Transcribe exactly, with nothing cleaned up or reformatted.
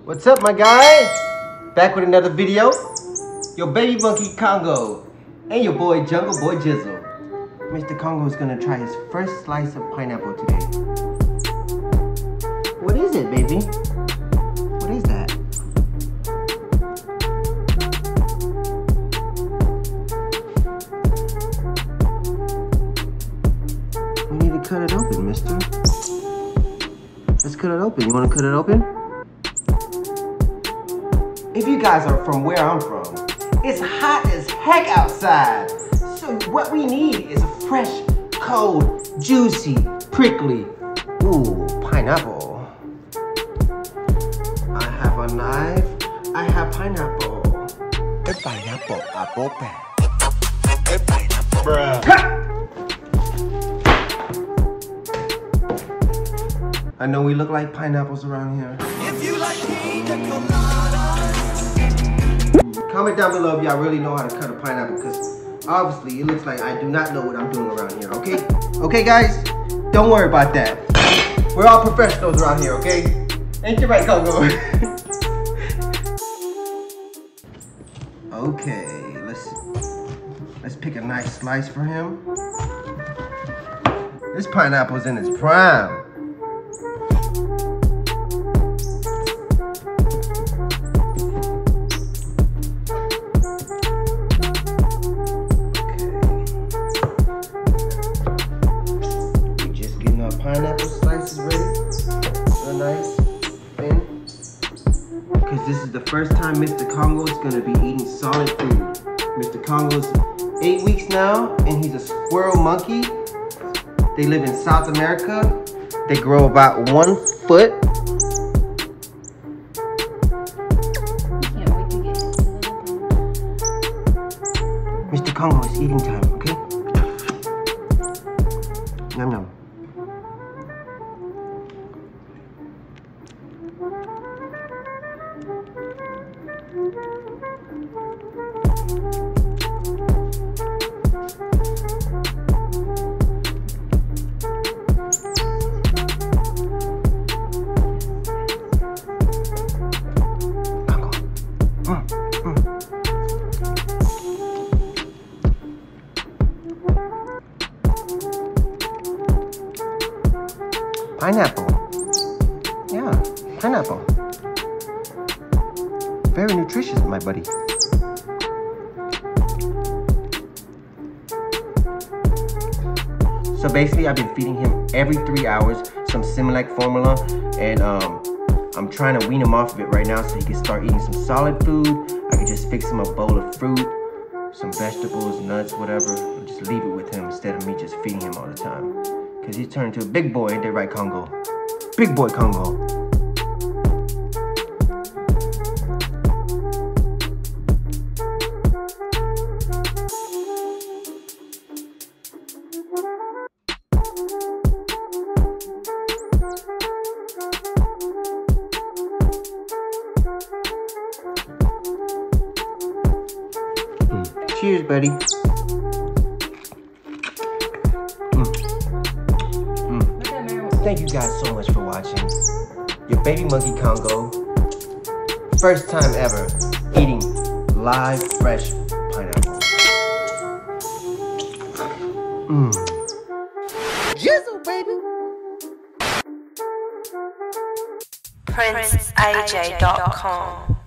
What's up, my guys? Back with another video. Your baby monkey Congo and your boy Jungle Boy Jizzle. Mister Congo is gonna try his first slice of pineapple today. What is it, baby? What is that? We need to cut it open, mister. Let's cut it open. You wanna cut it open? If you guys are from where I'm from, it's hot as heck outside. So what we need is a fresh, cold, juicy, prickly, ooh, pineapple. I have a knife. I have pineapple. A pineapple apple pen. A pineapple. Bruh. I know we look like pineapples around here. If you like pina colada. Comment down below if y'all really know how to cut a pineapple, because obviously it looks like I do not know what I'm doing around here, okay? Okay, guys? Don't worry about that. We're all professionals around here, okay? Ain't you right, Congo? Okay, let's let's pick a nice slice for him. This pineapple's in its prime. Pineapple slices ready, real nice, thin. Because this is the first time Mister Congo is going to be eating solid food. Mister Congo's eight weeks now, and he's a squirrel monkey. They live in South America. They grow about one foot. Can't wait to get into Mister Congo, it's eating time, okay? Yum yum. Mm, mm. Pineapple. Yeah, pineapple. Very nutritious, my buddy. So basically, I've been feeding him every three hours some Similac formula, and um, I'm trying to wean him off of it right now so he can start eating some solid food. I can just fix him a bowl of fruit, some vegetables, nuts, whatever, and just leave it with him instead of me just feeding him all the time. Because he's turned into a big boy, ain't that right, Congo? Big boy Congo. Cheers, buddy. Mm. Mm. Thank you guys so much for watching. Your baby monkey Congo. First time ever eating live, fresh pineapple. Mm. Jizzle, baby. Prince A J dot com